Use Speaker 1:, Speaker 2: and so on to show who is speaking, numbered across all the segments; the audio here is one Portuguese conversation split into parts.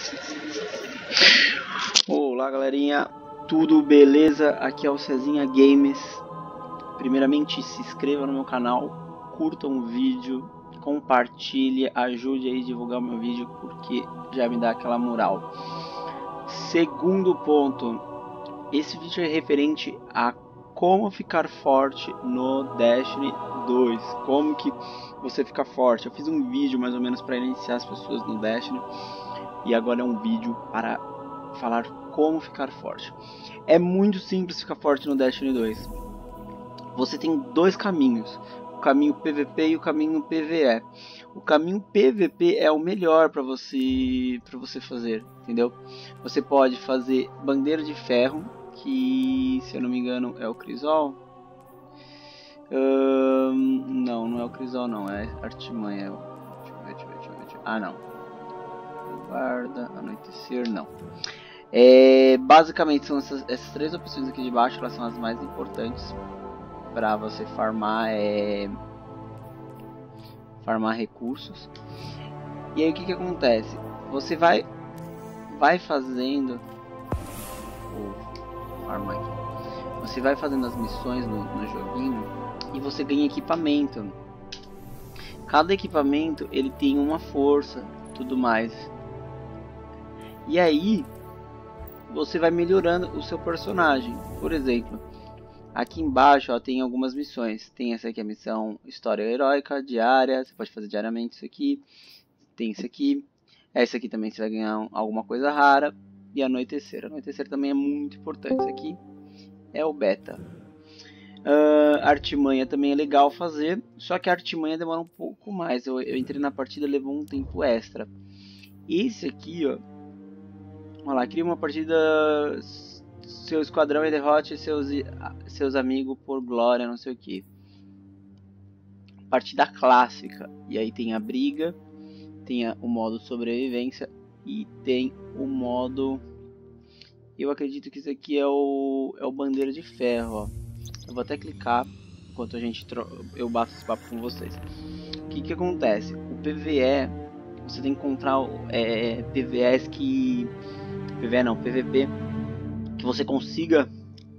Speaker 1: Olá galerinha, tudo beleza? Aqui é o Cezinha Games. Primeiramente se inscreva no meu canal, curta um vídeo, compartilhe, ajude aí a divulgar o meu vídeo porque já me dá aquela moral. Segundo ponto, esse vídeo é referente a como ficar forte no Destiny 2, como que você fica forte. Eu fiz um vídeo mais ou menos para iniciar as pessoas no Destiny e agora é um vídeo para falar como ficar forte. É muito simples ficar forte no Destiny 2. Você tem dois caminhos, o caminho PVP e o caminho PVE. O caminho PVP é o melhor para você fazer, entendeu? Você pode fazer bandeira de ferro, que se eu não me engano é o Crisol. Não é o Crisol, não, é Artimanha. Deixa eu ver. Ah, não. Guarda, anoitecer, não. Basicamente são essas três opções aqui de baixo, elas são as mais importantes para você farmar recursos. E aí o que acontece? Você vai fazendo você vai fazendo as missões no joguinho e você ganha equipamento. Cada equipamento ele tem uma força, tudo mais. E aí você vai melhorando o seu personagem. Por exemplo, aqui embaixo ó, tem algumas missões. Tem essa aqui, a missão História Heróica Diária. Você pode fazer diariamente isso aqui. Tem isso aqui. Essa aqui também você vai ganhar alguma coisa rara. E Anoitecer. Anoitecer também é muito importante. Isso aqui é o beta. Artimanha também é legal fazer. Só que a artimanha demora um pouco mais. Eu entrei na partida, levou um tempo extra. Esse aqui, ó. Vamos lá, cria uma partida. Seu esquadrão e derrote seus amigos por glória, não sei o que. Partida clássica. E aí tem a briga, tem o modo sobrevivência e tem o modo. Eu acredito que isso aqui é o bandeira de ferro. Ó. Eu vou até clicar enquanto eu bato esse papo com vocês. O que acontece? O PVE, você tem que encontrar PVEs que. PVE não, PVP. Que você consiga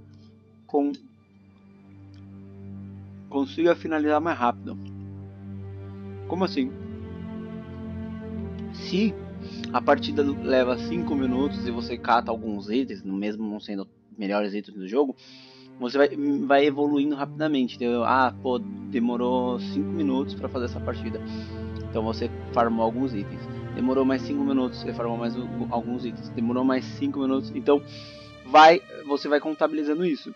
Speaker 1: finalizar mais rápido. Como assim? Se a partida leva 5 minutos e você cata alguns itens, mesmo não sendo melhores itens do jogo, você vai evoluindo rapidamente, entendeu? Ah, pô, demorou 5 minutos para fazer essa partida, então você farmou alguns itens. Demorou mais 5 minutos, você farmou mais alguns itens. Demorou mais 5 minutos, então você vai contabilizando isso.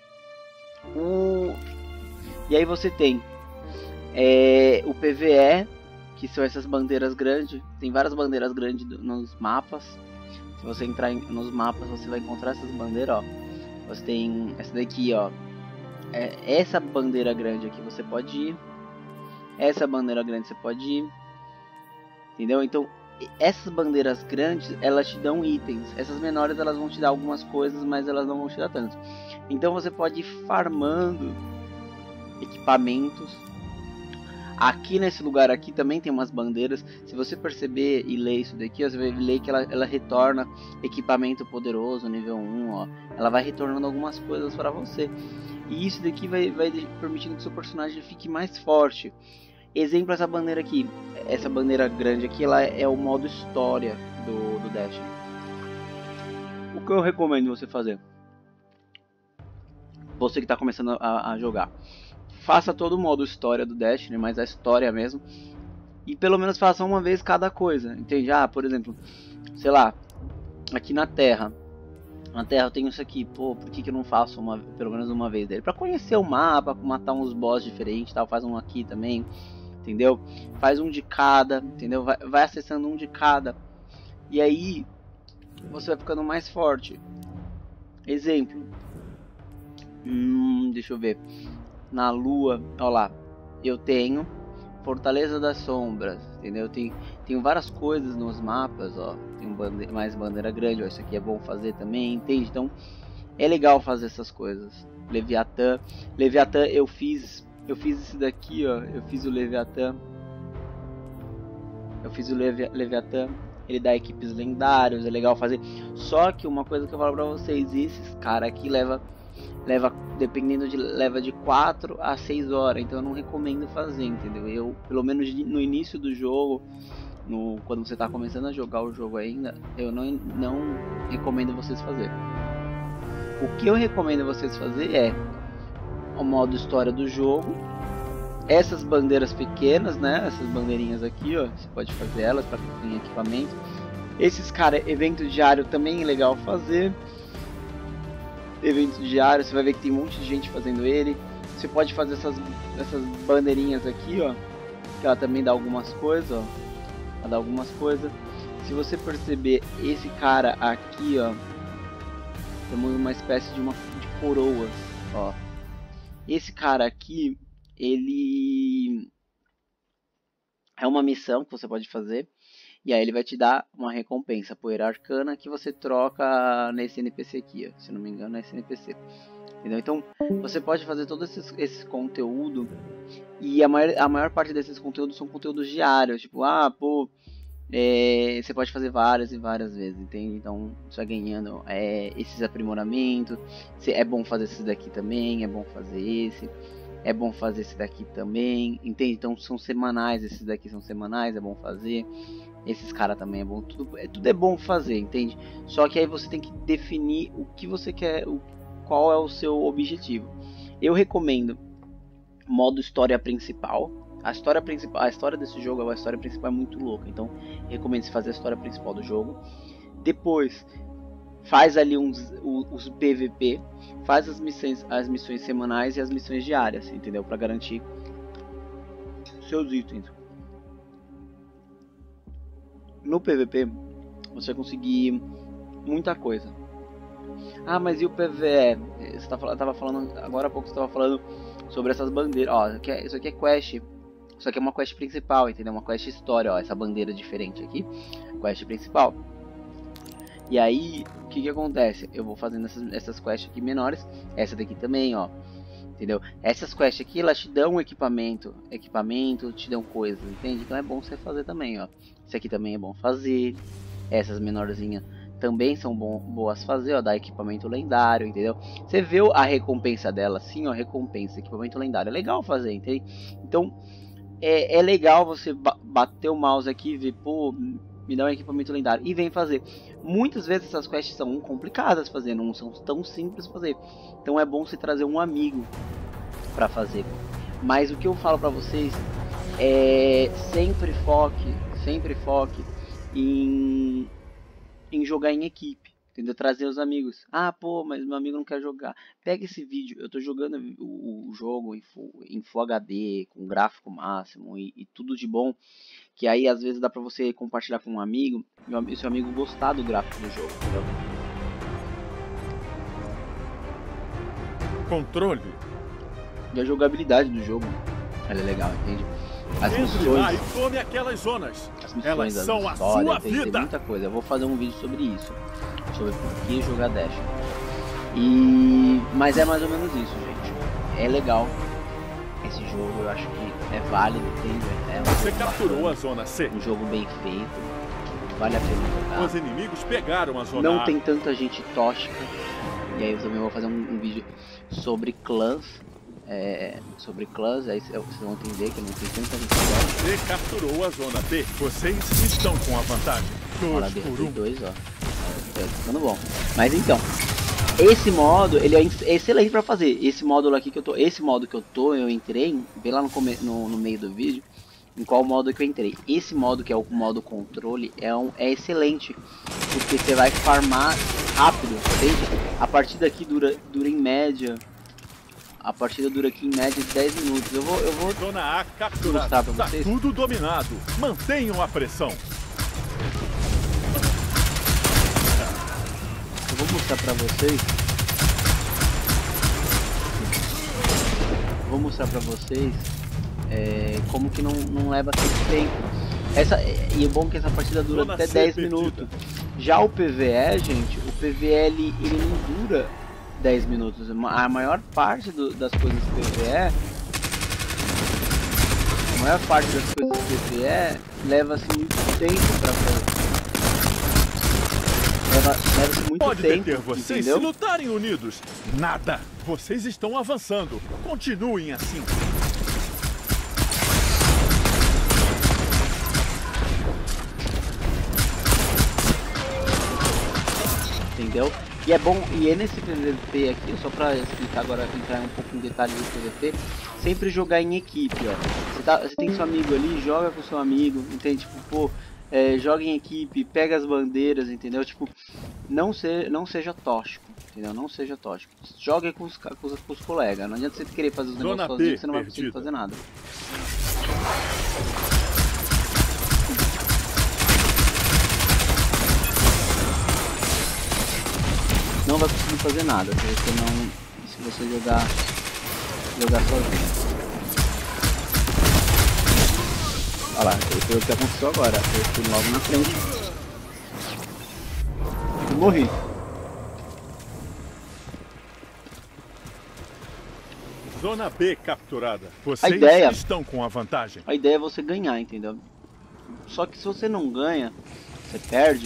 Speaker 1: E aí você tem o PVE, que são essas bandeiras grandes. Tem várias bandeiras grandes nos mapas. Se você entrar nos mapas, você vai encontrar essas bandeiras, ó. Você tem essa daqui, ó. Essa bandeira grande aqui você pode ir. Essa bandeira grande você pode ir. Entendeu? Então, essas bandeiras grandes, elas te dão itens. Essas menores, elas vão te dar algumas coisas, mas elas não vão te dar tanto. Então, você pode ir farmando equipamentos. Aqui nesse lugar aqui também tem umas bandeiras. Se você perceber e ler isso daqui, você vai ler que ela retorna equipamento poderoso nível 1, ó. Ela vai retornando algumas coisas para você. E isso daqui vai permitindo que seu personagem fique mais forte. Exemplo, essa bandeira aqui. Essa bandeira grande aqui, ela é o modo história do Destiny. O que eu recomendo você fazer? Você que está começando a jogar. Faça todo o modo história do Destiny, mas a história mesmo. E pelo menos faça uma vez cada coisa, entende? Ah, por exemplo, sei lá, aqui na Terra. Na Terra eu tenho isso aqui, pô, por que eu não faço pelo menos uma vez dele? Pra conhecer o mapa, matar uns boss diferentes e tal, faz um aqui também, entendeu? Faz um de cada, entendeu? Vai acessando um de cada. E aí, você vai ficando mais forte. Exemplo. Deixa eu ver. Na lua, ó lá, eu tenho Fortaleza das Sombras, entendeu? Tenho várias coisas nos mapas, ó. Tem mais bandeira grande, ó. Isso aqui é bom fazer também, entende? Então é legal fazer essas coisas. Leviatã, eu fiz isso daqui, ó. Eu fiz o Leviatã. ele dá equipes lendários, é legal fazer. Só que uma coisa que eu falo pra vocês, esses cara aqui leva dependendo leva de 4 a 6 horas, então eu não recomendo fazer, entendeu? Eu, pelo menos no início do jogo, quando você tá começando a jogar o jogo ainda, eu não recomendo vocês fazer. O que eu recomendo vocês fazer é o modo história do jogo, essas bandeiras pequenas, né? Essas bandeirinhas aqui, ó, você pode fazer elas para quem tem equipamento. Esses cara, evento diário também é legal fazer. Evento diário, você vai ver que tem um monte de gente fazendo ele. Você pode fazer essas bandeirinhas aqui, ó, que ela também dá algumas coisas, ó. Ela dá algumas coisas. Se você perceber esse cara aqui, ó, temos uma espécie de coroas, ó. Esse cara aqui, ele é uma missão que você pode fazer. E aí ele vai te dar uma recompensa, poeira arcana, que você troca nesse NPC aqui, ó. Se não me engano é esse NPC. Entendeu? Então você pode fazer todo esse conteúdo. E a maior parte desses conteúdos são conteúdos diários. Tipo, você pode fazer várias e várias vezes, entende? Então você vai ganhando esses aprimoramentos. É bom fazer esse daqui também, é bom fazer esse. É bom fazer esse daqui também, entende? Então são semanais, esses daqui são semanais, é bom fazer. Esses caras também é bom, tudo é bom fazer, entende? Só que aí você tem que definir o que você quer, qual é o seu objetivo. Eu recomendo modo história principal. A história desse jogo, a história principal é muito louca, então recomendo fazer a história principal do jogo. Depois faz ali os PVP, faz as missões semanais e as missões diárias, entendeu? Para garantir seus itens. No PVP você vai conseguir muita coisa. Ah, mas e o PVE? Você tava falando agora há pouco, você tava falando sobre essas bandeiras. Ó, isso aqui é quest. Isso aqui é uma quest principal, entendeu? Uma quest história, ó, essa bandeira diferente aqui, quest principal. E aí, o que acontece? Eu vou fazendo essas quests aqui menores, essa daqui também, ó. Entendeu? Essas quests aqui, elas te dão equipamento, te dão coisas, entende? Então é bom você fazer também, ó. Isso aqui também é bom fazer. Essas menorzinhas também são boas fazer, ó. Dá equipamento lendário, entendeu? Você vê a recompensa dela, assim, ó. Recompensa, equipamento lendário. É legal fazer, entende? Então, é legal você bater o mouse aqui e ver, pô, me dá um equipamento lendário. E vem fazer. Muitas vezes essas quests são complicadas fazer, não são tão simples fazer. Então é bom você trazer um amigo pra fazer. Mas o que eu falo pra vocês é sempre foque em jogar em equipe, entendeu? Trazer os amigos. Ah, pô, mas meu amigo não quer jogar. Pega esse vídeo, eu tô jogando o jogo em Full HD, com gráfico máximo e tudo de bom. Que aí às vezes dá pra você compartilhar com um amigo e seu amigo gostar do gráfico do jogo, entendeu?
Speaker 2: Controle.
Speaker 1: E a jogabilidade do jogo, ela é legal, entende? As missões,
Speaker 2: tome aquelas zonas.
Speaker 1: Elas são a sua vida. Tem muita coisa. Eu vou fazer um vídeo sobre isso, sobre por que jogar Dash. Mas é mais ou menos isso, gente. É legal esse jogo, eu acho que é válido, entende?
Speaker 2: Você capturou a zona C.
Speaker 1: Um jogo bem feito, vale a pena jogar.
Speaker 2: Os inimigos pegaram a zona A.
Speaker 1: Não tem tanta gente tóxica. E aí eu também vou fazer um vídeo sobre clãs. Aí vocês vão entender que não tem tanta gente tóxica.
Speaker 2: Você capturou a zona B. Vocês estão com a vantagem. 2 por 1.
Speaker 1: 2, ó. Tá ficando bom. Mas então, esse modo, ele é excelente pra fazer. Esse módulo aqui que eu tô, eu entrei, vê lá no meio do vídeo, em qual modo que eu entrei. Esse modo, que é o modo controle, é excelente, porque você vai farmar rápido, entende? A partida aqui dura em média, a partida dura aqui em média 10 minutos. Eu vou
Speaker 2: zona A capturada.
Speaker 1: Mostrar pra vocês.
Speaker 2: Tá tudo dominado. Mantenham a pressão.
Speaker 1: Eu vou mostrar pra vocês. Como que não leva tanto tempo. E é bom que essa partida dura até 10 minutos. Já o PVE, gente, o PVE ele não dura 10 minutos. A maior parte das coisas do PVE, leva-se muito tempo pra fazer. leva-se muito
Speaker 2: Pode
Speaker 1: tempo,
Speaker 2: deter vocês
Speaker 1: entendeu?
Speaker 2: se lutarem unidos. Nada. Vocês estão avançando. Continuem assim.
Speaker 1: Entendeu? E é bom, e é nesse PVP aqui, só pra explicar agora, entrar um pouco em detalhes do PVP, sempre jogar em equipe, ó. Você tem seu amigo ali, joga com seu amigo, entende? Tipo, pô, joga em equipe, pega as bandeiras, entendeu? Tipo, não seja tóxico, entendeu? Não seja tóxico. Jogue com os colegas, não adianta você querer fazer os negócios sozinho, você não vai conseguir fazer nada. Não vai conseguir fazer nada se você jogar sozinho. Olha lá, foi o que aconteceu agora. Eu fui logo na frente e morri.
Speaker 2: Zona B capturada. Vocês estão com a vantagem.
Speaker 1: A ideia é você ganhar, entendeu? Só que se você não ganha, você perde.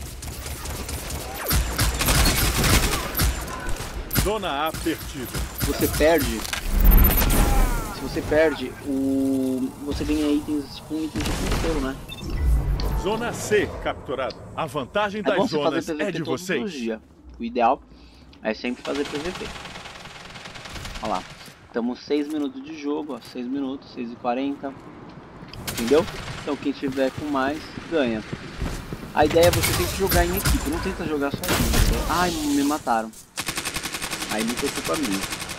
Speaker 2: Zona A perdida.
Speaker 1: Você perde. Se você perde, você ganha itens, tipo um item de controle, né?
Speaker 2: Zona C capturada. A vantagem das zonas é de vocês.
Speaker 1: O ideal é sempre fazer PVP. Olha lá. Estamos 6 minutos de jogo, ó, 6 minutos, 6h40. Entendeu? Então quem tiver com mais, ganha. A ideia é você ter que jogar em equipe, não tenta jogar sozinho, entendeu? Ai, me mataram. Aí não foi culpa minha.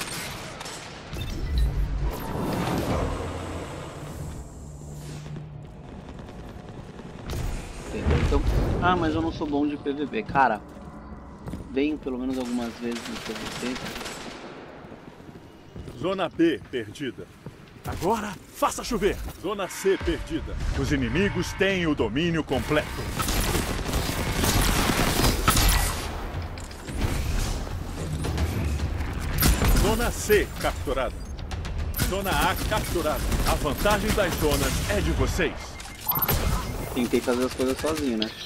Speaker 1: Entendeu? Então, mas eu não sou bom de PVP. Cara, venho pelo menos algumas vezes no PVP.
Speaker 2: Zona B perdida. Agora, faça chover. Zona C perdida. Os inimigos têm o domínio completo. Zona C capturada. Zona A capturada. A vantagem das zonas é de vocês.
Speaker 1: Tentei fazer as coisas sozinho, né?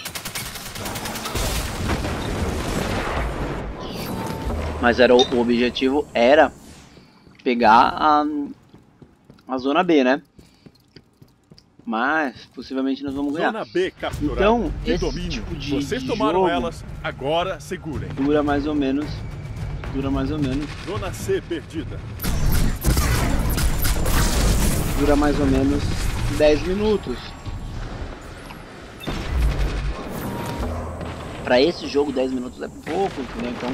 Speaker 1: Mas o objetivo era pegar a zona B, né? Mas possivelmente nós vamos ganhar.
Speaker 2: Zona B capturada.
Speaker 1: Então,
Speaker 2: esse
Speaker 1: domínio. Tipo de
Speaker 2: vocês tomaram
Speaker 1: jogo
Speaker 2: elas, agora segurem.
Speaker 1: Dura mais ou menos.
Speaker 2: Zona C perdida.
Speaker 1: Dura mais ou menos 10 minutos. Pra esse jogo 10 minutos é pouco, entendeu? Então,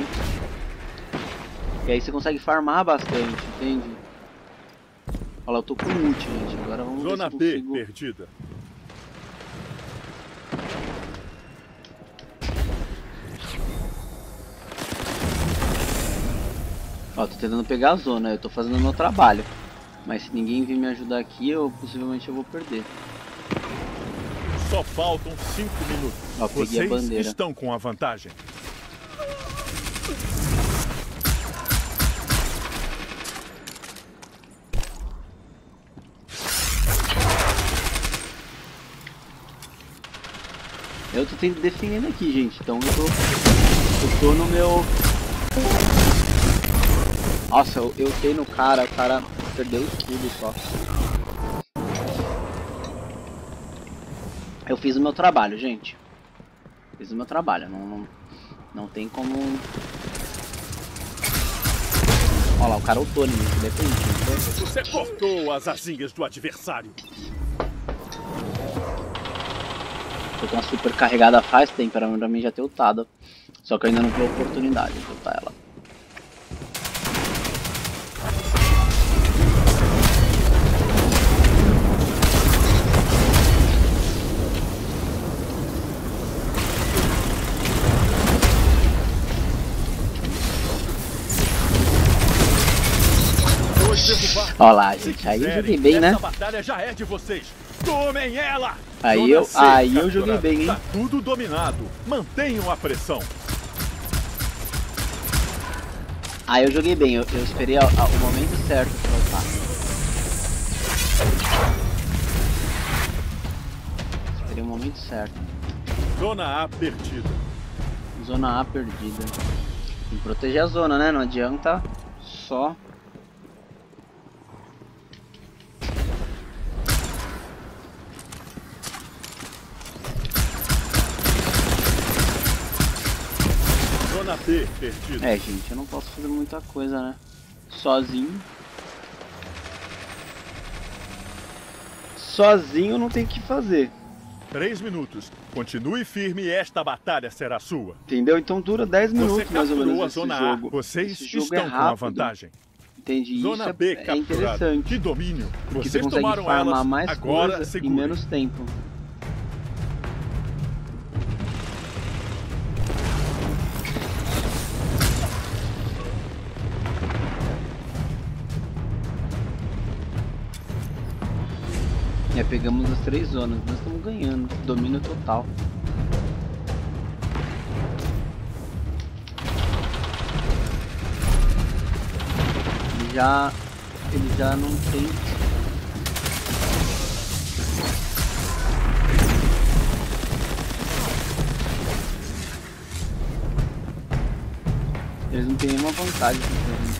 Speaker 1: e aí você consegue farmar bastante, entende? Olha lá, eu tô com ult, gente. Agora vamos ver se eu consigo...
Speaker 2: B perdida.
Speaker 1: Ó, tô tentando pegar a zona, eu tô fazendo o meu trabalho. Mas se ninguém vir me ajudar aqui, possivelmente eu vou perder.
Speaker 2: Só faltam 5 minutos.
Speaker 1: Ó, peguei a bandeira.
Speaker 2: Vocês estão com a vantagem.
Speaker 1: Eu tô defendendo aqui, gente. Então eu tô no meu... Nossa, eu dei no cara, o cara perdeu o escudo só. Eu fiz o meu trabalho, gente. Fiz o meu trabalho, não tem como... Olha lá, o cara ultou em mim, depende.
Speaker 2: Você cortou as asinhas do adversário.
Speaker 1: Tô com uma super carregada faz tempo, pra mim já ter ultado. Só que eu ainda não tive a oportunidade de ultar ela. Olha lá, gente, aí eu joguei bem, né?
Speaker 2: Essa batalha já é de vocês. Tomem ela!
Speaker 1: Aí eu joguei bem, hein?
Speaker 2: Tá tudo dominado. Mantenham a pressão.
Speaker 1: Aí eu joguei bem, eu esperei o momento certo pra lutar. Esperei o momento certo.
Speaker 2: Zona A perdida.
Speaker 1: Zona A perdida. Tem que proteger a zona, né? Não adianta só...
Speaker 2: Zona B perdida.
Speaker 1: É, gente, eu não posso fazer muita coisa, né? Sozinho. Sozinho não tem o que fazer.
Speaker 2: 3 minutos. Continue firme e esta batalha será sua.
Speaker 1: Entendeu? Então dura 10 minutos
Speaker 2: Você
Speaker 1: mais ou
Speaker 2: capturou
Speaker 1: menos
Speaker 2: a
Speaker 1: esse
Speaker 2: zona
Speaker 1: jogo.
Speaker 2: A. Vocês
Speaker 1: Esse jogo
Speaker 2: estão
Speaker 1: é
Speaker 2: com a
Speaker 1: rápido.
Speaker 2: vantagem.
Speaker 1: Entende?
Speaker 2: Zona
Speaker 1: Isso
Speaker 2: B
Speaker 1: é
Speaker 2: capturada.
Speaker 1: interessante.
Speaker 2: Que domínio.
Speaker 1: Porque
Speaker 2: Vocês
Speaker 1: você consegue
Speaker 2: tomaram
Speaker 1: farmar
Speaker 2: elas.
Speaker 1: mais
Speaker 2: Agora
Speaker 1: coisa em
Speaker 2: segure.
Speaker 1: menos tempo. É, pegamos as 3 zonas, nós estamos ganhando, domínio total. Ele já não tem... Eles não têm nenhuma vantagem pra gente.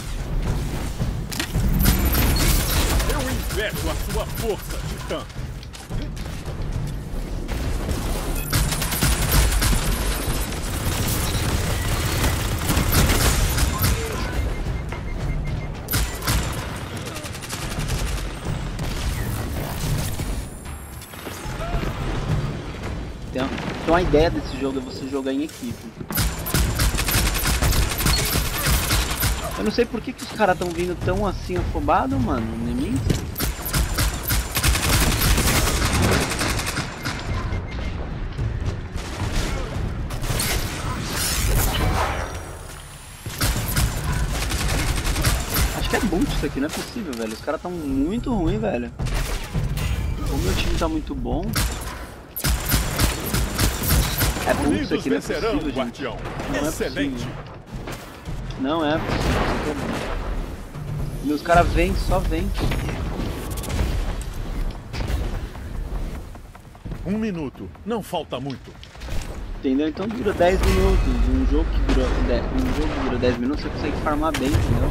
Speaker 2: Eu invejo a sua força, Titã.
Speaker 1: Então a ideia desse jogo é você jogar em equipe. Eu não sei por que os caras estão vindo tão assim afobados, mano, em mim. Acho que é boot isso aqui, não é possível, velho. Os caras estão muito ruins, velho. O meu time tá muito bom. É boot isso aqui, não é possível, gente.
Speaker 2: Guardião.
Speaker 1: Não é
Speaker 2: Excelente.
Speaker 1: possível. Não é possível. Meus caras vêm, só vêm.
Speaker 2: 1 minuto. Não falta muito.
Speaker 1: Entendeu? Então dura 10 minutos. Um jogo que dura 10 minutos você consegue farmar bem, entendeu?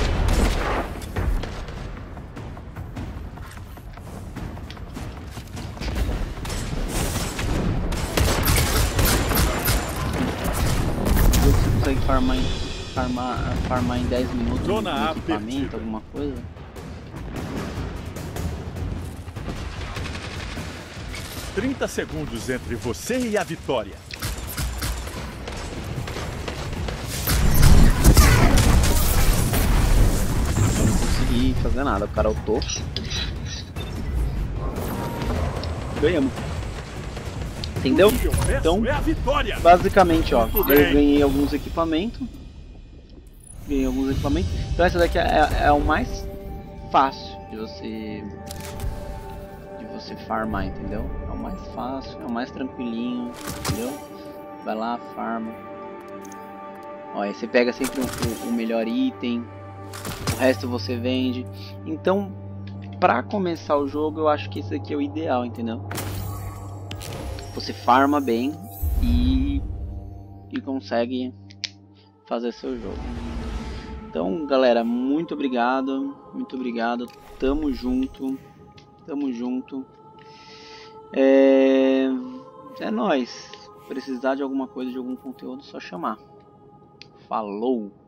Speaker 1: Um jogo que você consegue farmar em 10 minutos
Speaker 2: Zona
Speaker 1: um
Speaker 2: A
Speaker 1: equipamento,
Speaker 2: perdida.
Speaker 1: alguma coisa.
Speaker 2: Trinta segundos entre você e a vitória.
Speaker 1: Eu não consegui fazer nada, o cara ultou. Ganhamos. Entendeu?
Speaker 2: O que eu peço
Speaker 1: Então,
Speaker 2: é a vitória.
Speaker 1: basicamente, ó,
Speaker 2: Muito
Speaker 1: eu
Speaker 2: bem.
Speaker 1: ganhei alguns equipamentos. Então essa daqui é o mais fácil de você farmar, entendeu? É o mais fácil, é o mais tranquilinho, entendeu? Vai lá, farma. Ó, aí você pega sempre o melhor item, o resto você vende. Então, pra começar o jogo, eu acho que esse aqui é o ideal, entendeu? Você farma bem e consegue fazer seu jogo. Então, galera, muito obrigado, tamo junto, é nóis. Precisar de alguma coisa, de algum conteúdo, só chamar. Falou!